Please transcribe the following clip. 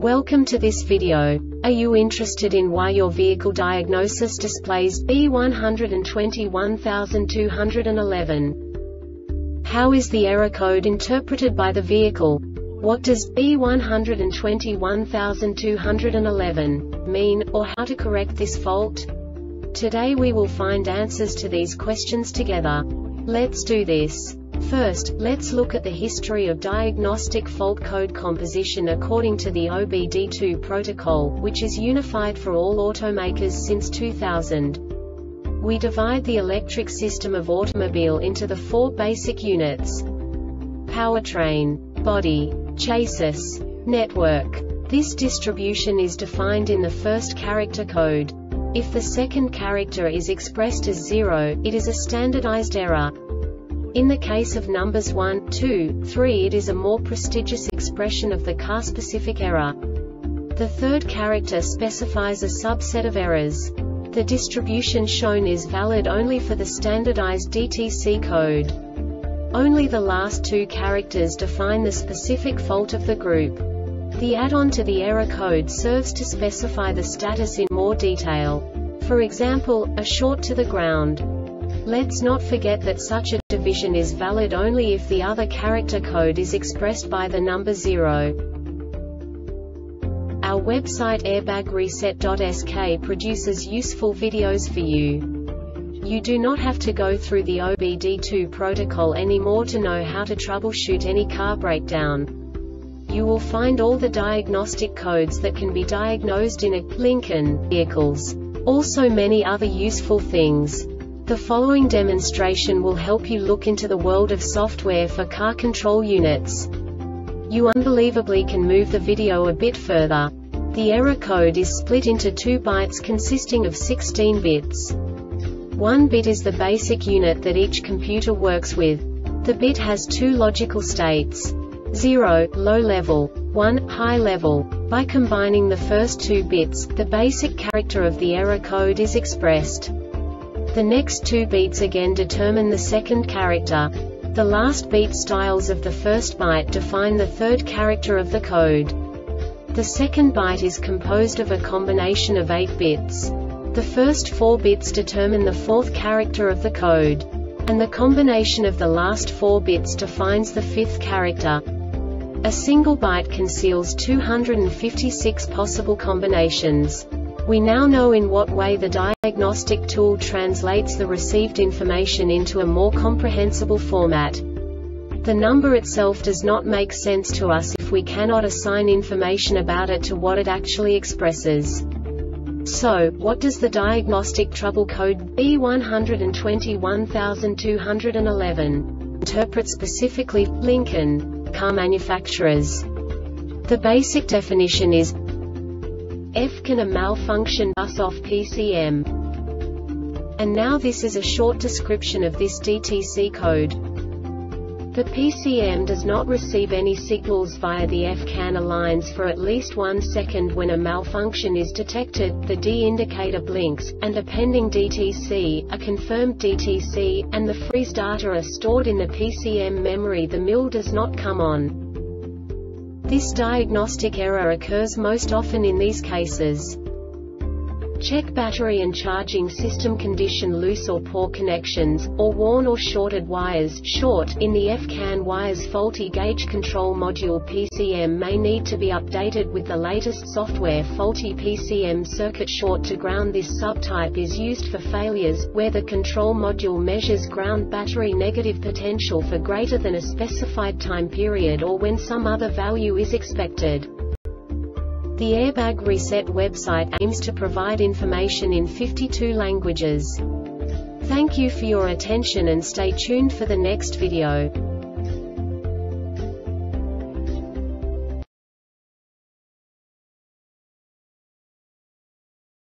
Welcome to this video. Are you interested in why your vehicle diagnosis displays B121211? How is the error code interpreted by the vehicle? What does B121211 mean, or how to correct this fault? Today we will find answers to these questions together. Let's do this. First, let's look at the history of diagnostic fault code composition according to the OBD2 protocol, which is unified for all automakers since 2000. We divide the electric system of automobile into the four basic units: powertrain, body, chassis, network. This distribution is defined in the first character code. If the second character is expressed as 0, it is a standardized error. In the case of numbers 1, 2, 3, it is a more prestigious expression of the car-specific error. The third character specifies a subset of errors. The distribution shown is valid only for the standardized DTC code. Only the last two characters define the specific fault of the group. The add-on to the error code serves to specify the status in more detail. For example, a short to the ground. Let's not forget that such a division is valid only if the other character code is expressed by the number 0. Our website airbagreset.sk produces useful videos for you. You do not have to go through the OBD2 protocol anymore to know how to troubleshoot any car breakdown. You will find all the diagnostic codes that can be diagnosed in a Lincoln vehicles. Also many other useful things. The following demonstration will help you look into the world of software for car control units. You unbelievably can move the video a bit further. The error code is split into 2 bytes consisting of 16 bits. 1 bit is the basic unit that each computer works with. The bit has 2 logical states: 0, low level, 1, high level. By combining the first 2 bits, the basic character of the error code is expressed. The next 2 beats again determine the second character. The last beat styles of the first byte define the third character of the code. The second byte is composed of a combination of 8 bits. The first 4 bits determine the fourth character of the code. And the combination of the last 4 bits defines the fifth character. A single byte conceals 256 possible combinations. We now know in what way the diagnostic tool translates the received information into a more comprehensible format. The number itself does not make sense to us if we cannot assign information about it to what it actually expresses. So, what does the diagnostic trouble code B121211 interpret specifically for Lincoln car manufacturers? The basic definition is: F can a malfunction bus off PCM. And now this is a short description of this DTC code. The PCM does not receive any signals via the FCAN lines for at least 1 second. When a malfunction is detected, the D indicator blinks, and a pending DTC, a confirmed DTC, and the freeze data are stored in the PCM memory. The mill does not come on. This diagnostic error occurs most often in these cases: check battery and charging system condition, loose or poor connections, or worn or shorted wires. Short in the FCAN wires. Faulty gauge control module PCM may need to be updated with the latest software. Faulty PCM circuit. Short to ground. This subtype is used for failures where the control module measures ground battery negative potential for greater than a specified time period, or when some other value is expected. The Airbag Reset website aims to provide information in 52 languages. Thank you for your attention and stay tuned for the next video.